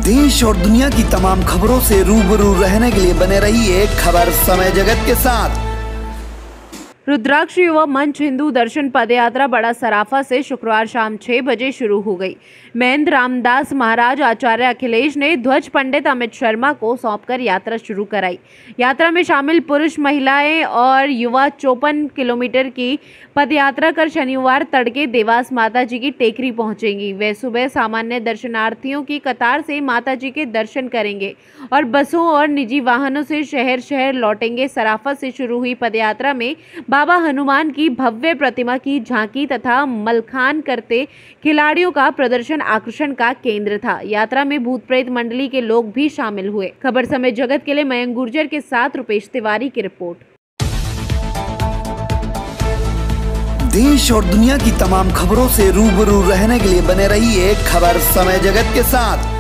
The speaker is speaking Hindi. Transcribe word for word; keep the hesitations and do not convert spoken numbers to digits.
देश और दुनिया की तमाम खबरों से रूबरू रहने के लिए बने रहिए खबर समय जगत के साथ। रुद्राक्ष युवा मंच हिंदू दर्शन पदयात्रा बड़ा सराफा से शुक्रवार शाम छह बजे शुरू हो गई। महेंद्र रामदास महाराज आचार्य अखिलेश ने ध्वज पंडित अमित शर्मा को सौंपकर यात्रा शुरू कराई। यात्रा में शामिल पुरुष, महिलाएं और युवा चौपन किलोमीटर की पदयात्रा कर शनिवार तड़के देवास माता जी की टेकरी पहुंचेंगी। वे सुबह सामान्य दर्शनार्थियों की कतार से माता जी के दर्शन करेंगे और बसों और निजी वाहनों से शहर शहर लौटेंगे। सराफा से शुरू हुई पदयात्रा में बाबा हनुमान की भव्य प्रतिमा की झांकी तथा मलखान करते खिलाड़ियों का प्रदर्शन आकर्षण का केंद्र था। यात्रा में भूत प्रेत मंडली के लोग भी शामिल हुए। खबर समय जगत के लिए मयंक गुर्जर के साथ रुपेश तिवारी की रिपोर्ट। देश और दुनिया की तमाम खबरों से रूबरू रहने के लिए बने रहिए खबर समय जगत के साथ।